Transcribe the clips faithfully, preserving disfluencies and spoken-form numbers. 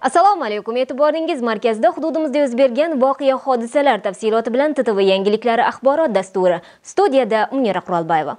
Assalomu alaykum. E'tiboringiz markazida hududimizda yuz bergan voqea hodisalar tafsiloti bilan T T V yangiliklari axborot dasturi. Studiyada Munira Qurolbayeva.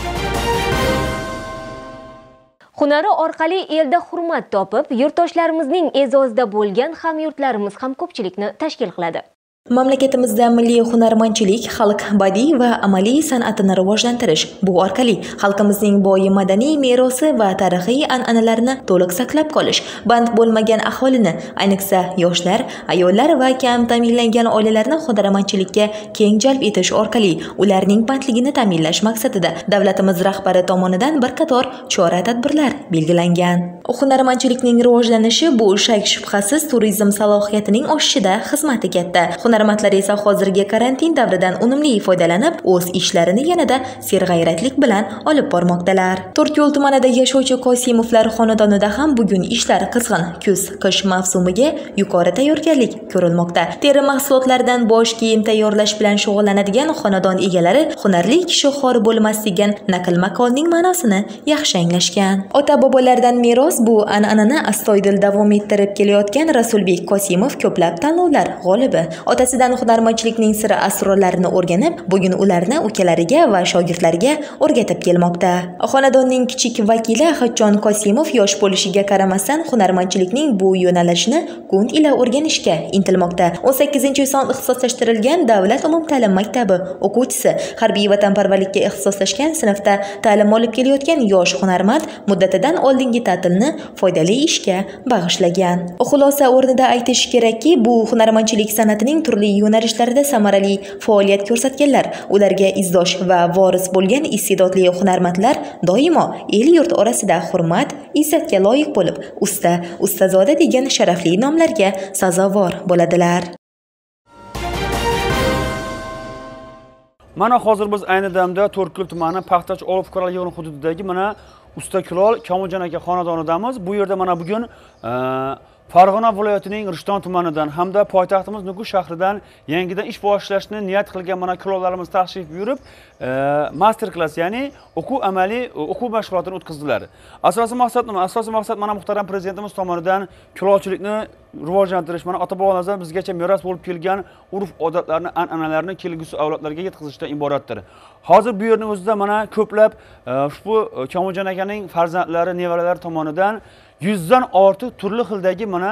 Hunari orqali elda hurmat topib, yurtdoshlarimizning e'zozida bo'lgan hamyurtlarimiz ham ko'pchilikni tashkil qiladi. Mamlakatimizda milliy hunarmandchilik, xalq badiiy va amaliy san'atini rivojlantirish, bu orqali xalqimizning boy madaniy merosi va tarixiy an'analarini to'liq saqlab qolish, band bo'lmagan aholini, ayniqsa yoshlar, ayollar va kam ta'minlangan oilalarni hunarmandchilikka keng jalb etish orqali ularning bandligini ta'minlash maqsadida davlatimiz rahbari tomonidan bir qator chora-tadbirlar belgilangan. Hunarmandchilikning rivojlanishi bu shak shubhasiz turizm salohiyatining oshishida xizmati katta. Hunarmandlar esa hozirgi karantin davridan unumli foydalanib, o'z ishlarini yanada serg'ayratlik bilan olib bormoqdalar. To'rtko'l tumanida yashovchi Qosimovlar xonadonida ham bugun ishlar qizg'in. Kuz-qish mavsumiga yuqori tayyorgarlik ko'rilmoqda. Teri mahsulotlaridan bosh kiyim tayyorlash bilan shug'ullanadigan xonadon egalari hunarli kishi xor bo'lmas degan naql maqolning ma'nosini yaxshi anglashgan. Ota-bobolardan meros bu an'anani astoydil davom ettirib kelayotgan Rasulbek Qosimov ko'plab tanlovlar g'olibi. Otasidan hunarmandchilikning siri asrorlarini o'rganib, bugun ularni ukalariga va shogirdlariga o'rgatib kelmoqda. Xonadonning kichik vakili Hajjon Qosimov yosh bo'lishiga qaramasdan hunarmandchilikning bu yo'nalishini kun ila o'rganishga intilmoqda. o'n sakkizinchi son ixtisoslashtirilgan Davlat umumta'lim maktabi o'quvchisi harbiy vatanparvarlikka ixtisoslashgan sinfda ta'lim olib kelayotgan yosh hunarmand muddatidan oldingi ta'tilni foydali ishga bag'ishlagan. Xulosa o'rnida aytish kerakki, bu hunarmandchilik san'atining turli yo'nalishlarida samarali faoliyat ko'rsatganlar, ularga izdosh va voris bo'lgan iste'dodli hunarmandlar doimo el-yurt orasida hurmat, izzatga loyiq bo'lib, usta, ustazoda degan sharafli nomlarga sazovor bo'ladilar. Mana hozir biz ayni damda To'rtko'l tumani Paxtachi Olov fuqarolik hududidagi mana Usta Kulol Kamoljon aka xonadonidamiz. Bu yerda mana bugun Farg'ona viloyatining Rishton tumanidan hamda poytaxtimiz Nukus shahridan yangidan ish boshlashni niyat qilgan mana kulollarimiz tashrif buyurib, master class, ya'ni o'quv amaliy o'quv mashg'ulotini o'tkazdilar. Asosiy maqsad nima? Asosiy maqsad mana muhtaram prezidentimiz tomonidan kulolchilikni rivojlantirish, mana ota-bobolarimizdan bizgacha meros bo'lib kelgan urf-odatlarni, an'analarni kelgusi avlodlarga yetkazishdan iboratdir. Hozir bu yerning o'zida mana ko'plab ushbu Kamoljon akaning farzandlari, nevaralari tomonidan yuzdan ortiq turli xildagi mana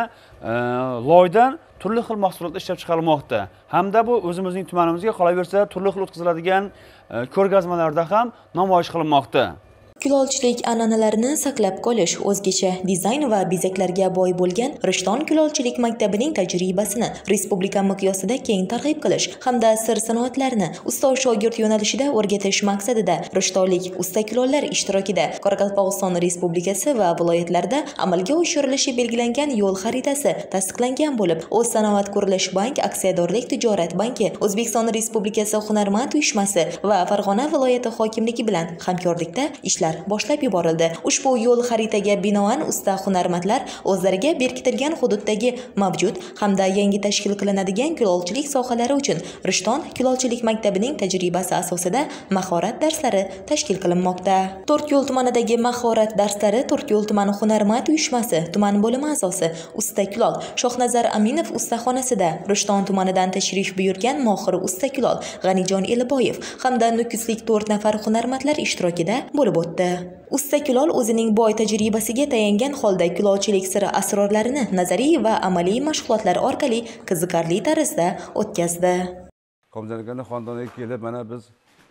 loydan turli xil mahsulotlar ishlab chiqarilmoqda. Hamda bu o'zimizning tumanimizga qolaversa turli xil o'tkaziladigan ko'rgazmalarda ham namoyish qilinmoqda. Kulolchilik an'analarini saqlab qolish, o'zgacha dizayn va bezaklarga boy bo'lgan Rishton kulolchilik maktabining tajribasini respublika miqyosida keng targ'ib qilish hamda sir sanoatlarini ustoz-shogird yo'nalishida o'rgatish maqsadida rishtonlik usta kulollar ishtirokida Qoraqalpog'iston Respublikasi va viloyatlarda amalga oshirilishi belgilangan yo'l xaritasi tasdiqlangan bo'lib, O'zsanoat qurilish bank, aksiyadorlik tijorat banki, O'zbekiston Respublikasi hunarmand uyushmasi va Farg'ona viloyati hokimligi bilan hamkorlikda ishlar boshlab yuborildi. Ushbu yo'l xaritaga binoan usta hunarmandlar o'zlariga berkitilgan hududdagi mavjud hamda yangi tashkil qilinadigan kulolchilik sohalari uchun Rishton kulolchilik maktabining tajribasi asosida mahorat darslari tashkil qilinmoqda. To'rtko'l tumanidagi mahorat darslari To'rtko'l tumani hunarmand uyushmasi tuman bo'limi a'zosi usta kulol Shohnazar Aminov ustaxonasida, Rishton tumanidan tashrif buyurgan mohir usta kulol G'anijon Eliboyev hamda nukuslik to'rt nafar hunarmandlar ishtirokida bo'lib o'tdi. Usta kulol o'zining boy tajribasiga tayangan holda kulolchilik siri asrorlarini nazariy va amaliy mashg'ulotlar orqali qiziqarli tarzda o'tkazdi. Kamoljon akaning xonadoniga kelib, mana biz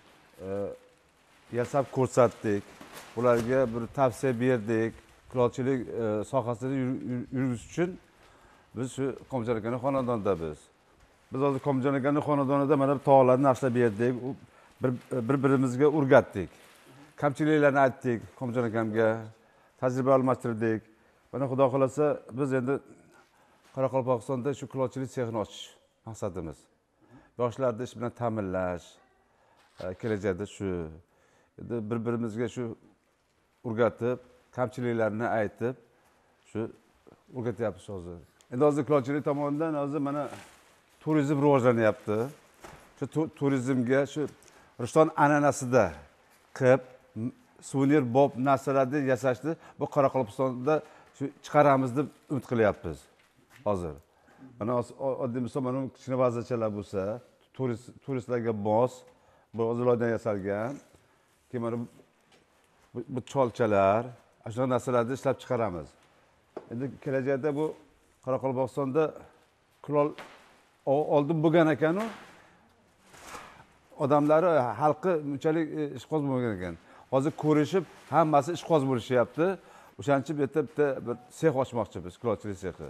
yasab ko'rsatdik. Ularga bir tavsiya berdik. Kulolchilik sohasida yuritish uchun biz shu Kamoljon akaning xonadonidamiz. Biz hozir Kamoljon akaning xonadonida mana bu tog'larni naqshlab berdik. Bir-birimizga o'rgatdik. Kamchiliklarni aytdik, Kamoljon akamga tajriba almashtirdik. Mana xudo xolasa biz endi Qoraqalpog'istonda shu kulolchilik sexini ochish maqsadimiz. Yoshlarni ish bilan ta'minlash, kelajakda shu endi bir-birimizga shu o'rgatib, kamchiliklarni aytib, shu o'rgatyapmiz hozir. Endi hozir kulolchilik tomonidan hozir mana turizm rivojlanyapti. Shu turizmga shu Rishton an'anasida qilib suvenir bob narsalarni yasashni bu Qoraqalpog'istonda shu chiqaramiz deb umid qilyapmiz. hozir. Mana oddiy misol mana kichkina vazachalar bo'lsa, turist turistlarga mos, bu o'zilardan yasalgan. Keyin mana bu cholchalar, shunaqa narsalarni ishlab chiqaramiz. Endi kelajakda bu Qoraqalpog'istonda kulol oldin bo'lgan ekan-u, odamlari, xalqi bunchalik ishqoz bo'lmagan ekan. Hozir ko'rishib, hammasi ishqoz bo'lishyapti. O'shaning uchun bitta bitta bir sex ochmoqchimiz, kulolchilik sexi.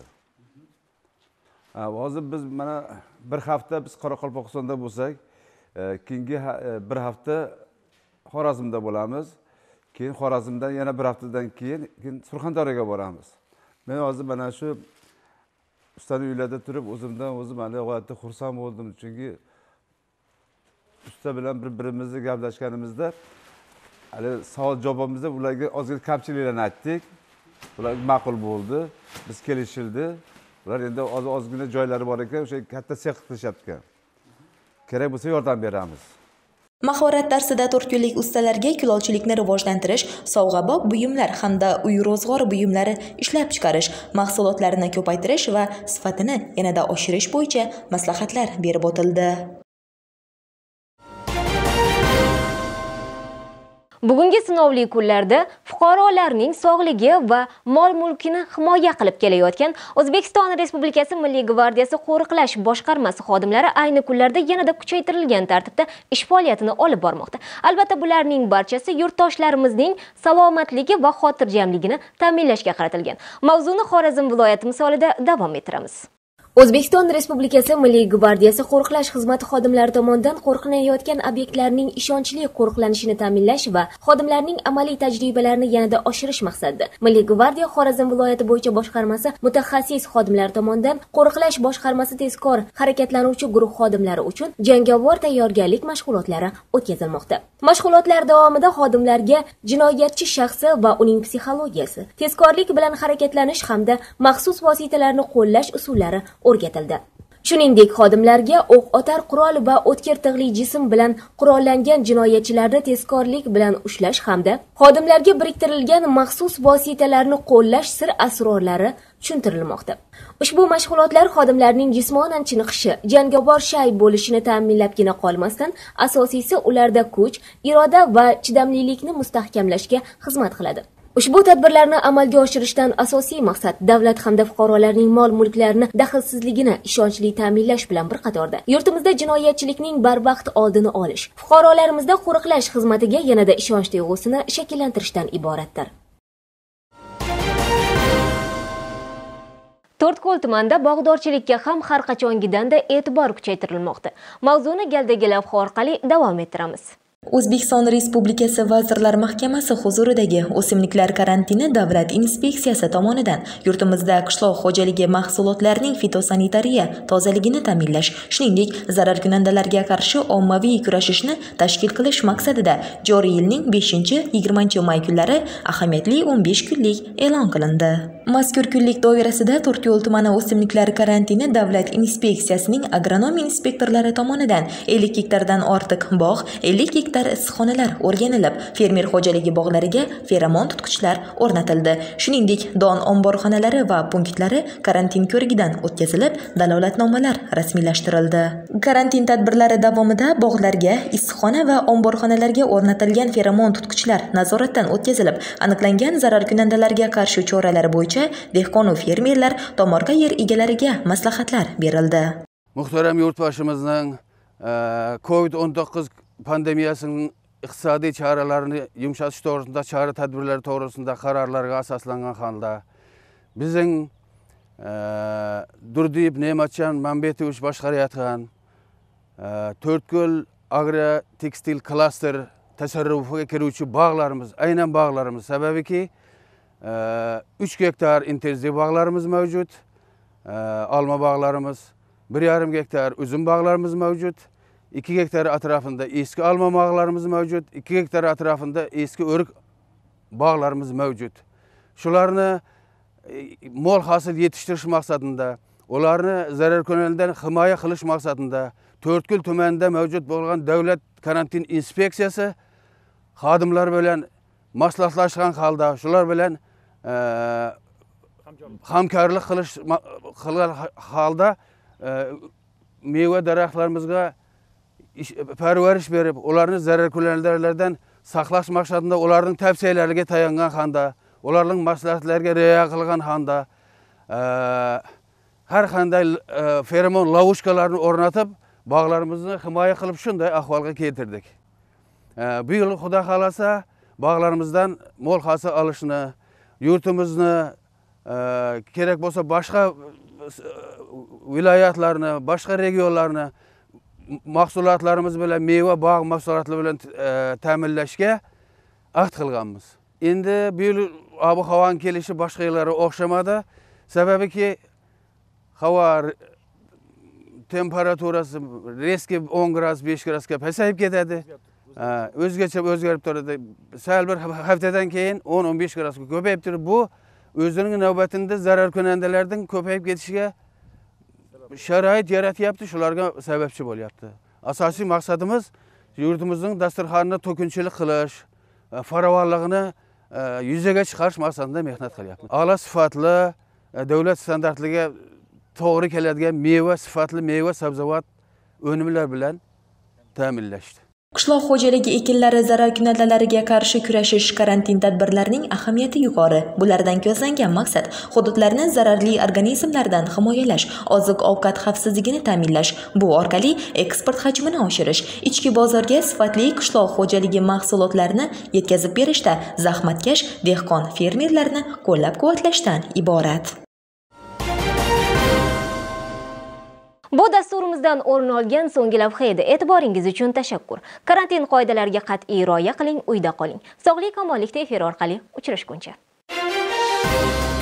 Hozir biz mana bir hafta biz Qoraqalpog'istonda bo'lsak, keyingi bir hafta Xorazmda bo'lamiz. Keyin Xorazmdan yana bir haftadan keyin keyin Surxondaryoga boramiz. Men hozir mana shu ustaning uylarida turib, o'zimdan o'zim hali g'oyatda xursand bo'ldim, chunki usta bilan bir-birimizni gaplashganimizda hali savol javobimizda ularga ozgina kamchiliklarni aytdik. Ular ma'qul bo'ldi, biz kelishildi. Ular endi ozgina joylari bor ekan, o'sha katta sex qilishyapti ekan. Kerak bo'lsa yordam beramiz. Mahorat darsida to'rt kunlik ustalarga kulolchilikni rivojlantirish, sovg'abop buyumlar hamda uy ro'zg'or buyumlari ishlab chiqarish, mahsulotlarini ko'paytirish va sifatini yanada oshirish bo'yicha maslahatlar berib o'tildi. Bugungi sinovli kunlarda fuqarolarning sog'ligi va mol-mulkini himoya qilib kelayotgan O'zbekiston Respublikasi Milliy gvardiyasi qo'riqlash boshqarmasi xodimlari ayni kunlarda yanada kuchaytirilgan tartibda ish faoliyatini olib bormoqda. Albatta, bularning barchasi yurtdoshlarimizning salomatligi va xotirjamligini ta'minlashga qaratilgan. Mavzuni Xorazm viloyati misolida davom ettiramiz. O'zbekiston Respublikasi Milliy gvardiyasi qo'riqlash xizmati xodimlari tomonidan qo'riqlanayotgan obyektlarning ishonchli qo'riqlanishini ta'minlash va xodimlarning amaliy tajribalarini yanada oshirish maqsadida Milliy gvardiya Xorazm viloyati bo'yicha boshqarmasi mutaxassis xodimlari tomonidan qo'riqlash boshqarmasi tezkor harakatlanuvchi guruh xodimlari uchun jangovar tayyorgarlik mashg'ulotlari o'tkazilmoqda. Mashg'ulotlar davomida xodimlarga jinoyatchi shaxsi va uning psixologiyasi, tezkorlik bilan harakatlanish hamda maxsus vositalarni qo'llash usullari o'rgatildi. Shuningdek, xodimlarga o'q otar qurol va o'tkir tig'li jism bilan qurollangan jinoyatchilarni tezkorlik bilan ushlash hamda xodimlarga biriktirilgan maxsus vositalarni qo'llash sir asrorlari tushuntirilmoqda. Ushbu mashg'ulotlar xodimlarning jismonan chiniqishi, jangovar shay bo'lishini ta'minlabgina qolmasdan, asosiysi ularda kuch, iroda va chidamlilikni mustahkamlashga xizmat qiladi. Ushbu tadbirlarni amalga oshirishdan asosiy maqsad davlat hamda fuqarolarning mol-mulklarini daxlsizligini ishonchli ta'minlash bilan bir qatorda yurtimizda jinoyatchilikning barvaqt oldini olish, fuqarolarimizda qo'riqlash xizmatiga yanada ishonch tuyg'usini shakllantirishdan iboratdir. To'rtko'l tumanida bog'dorchilikka ham har qachongidanda e'tibor kuchaytirilmoqda. Mavzuni galdagi lavha orqali davom ettiramiz. O'zbekiston Respublikasi Vazirlar Mahkamasi huzuridagi o'simliklar karantini davlat inspeksiyasi tomonidan yurtimizda qishloq xo'jaligi mahsulotlarining fitosanitariya tozaligini ta'minlash, shuningdek zararkunandalarga qarshi ommaviy kurashishni tashkil qilish maqsadida joriy yilning beshinchi yigirmanchi may kunlari ahamiyatli o'n besh kunlik e'lon qilindi. Mazkur kunlik doirasida To'rtko'l tumani o'simliklar karantini davlat inspeksiyasining agronom inspektorlari tomonidan ellik gektardan ortiq bog', ellik gektar issiqxonalar o'rganilib, fermer xo'jaligi bog'lariga feromon tutqichlar o'rnatildi. Shuningdek, don omborxonalari va punktlari karantin ko'rigidan o'tkazilib, dalolatnomalar rasmiylashtirildi. Karantin tadbirlari davomida bog'larga, issiqxona va omborxonalarga o'rnatilgan feromon tutqichlar nazoratdan o'tkazilib, aniqlangan zararkunandalarga qarshi choralar bo'yicha dehqon va fermerlar tomorqa yer egalariga maslahatlar berildi. Muhtaram yurtboshimizning kovid o'n to'qqiz pandemiyasining iqtisodiy choralarini yumshatish to'g'risida chora tadbirlari to'g'risida qarorlarga asoslangan holda bizning Durdiyev Ne'matjon Mambetovich boshqarayotgan To'rtko'l agro tekstil klaster tasarrufiga kiruvchi bog'larimiz, aynan bog'larimiz sababiki uch gektar intensiv bog'larimiz mavjud, olma bog'larimiz, bir yarim gektar uzum bog'larimiz mavjud, ikki gektar atrofida eski olma bog'larimiz mavjud, ikki gektar atrofida eski o'rik bog'larimiz mavjud. Shularni mol hosil yetishtirish maqsadida, ularni zararkunandalardan himoya qilish maqsadida To'rtko'l tumanida mavjud bo'lgan davlat karantin inspeksiyasi xodimlar bilan maslahatlashgan holda shular bilan hamkorlik qilish qilgan holda meva daraxtlarimizga parvarish berib, ularni zararkunandalardan saqlash maqsadida ularning tavsiyalariga tayangan holda, ularning maslahatlariga rioya qilgan holda har qanday feromon lavushkalarni o'rnatib, bog'larimizni himoya qilib shunday ahvolga keltirdik. Bu yil Xudo xolasa bog'larimizdan mo'l hosil olishni, yurtimizni kerak bo'lsa boshqa viloyatlarni, boshqa regionlarni mahsulotlarimiz bilan, meva bog' mahsulotlari bilan ta'minlashga ahd qilganmiz. Endi bu yil ob-havoning kelishi boshqa yillarga o'xshamadi. Sababiki havo temperaturasi reski o'n gradus, besh gradusga pasayib ketadi. O'zgacha o'zgarib turadi. Sal bir haftadan keyin o'n o'n besh gradusga ko'payib turib, bu o'zining navbatida zararkunandalarning ko'payib ketishiga sharoit yaratyapti, shularga sababchi bo'lyapti. Asosiy maqsadimiz yurtimizning dasturxonini to'kinchilik qilish, farovonligini yuzaga chiqarish maqsadida mehnat qilyapmiz. A'lo sifatli, davlat standartlariga to'g'ri keladigan meva, sifatli meva, sabzavot unumlar bilan ta'minlashdi. Qishloq xo'jaligi ekinlari zararkunandalariga qarshi kurashish karantin tadbirlarining ahamiyati yuqori. Bulardan ko'zlangan maqsad hududlarni zararli organizmlardan himoyalash, oziq-ovqat xavfsizligini ta'minlash, bu orqali eksport hajmini oshirish, ichki bozorga sifatli qishloq xo'jaligi mahsulotlarini yetkazib berishda zahmatkash dehqon fermerlarni qo'llab-quvvatlashdan iborat. Bu dasturimizdan o'rin olgan so'nggi lavha edi. E'tiboringiz uchun tashakkur. Karantin qoidalariga qat'iy rioya qiling, uyda qoling. Sog'lik, omonlikda efir orqali uchrashguncha.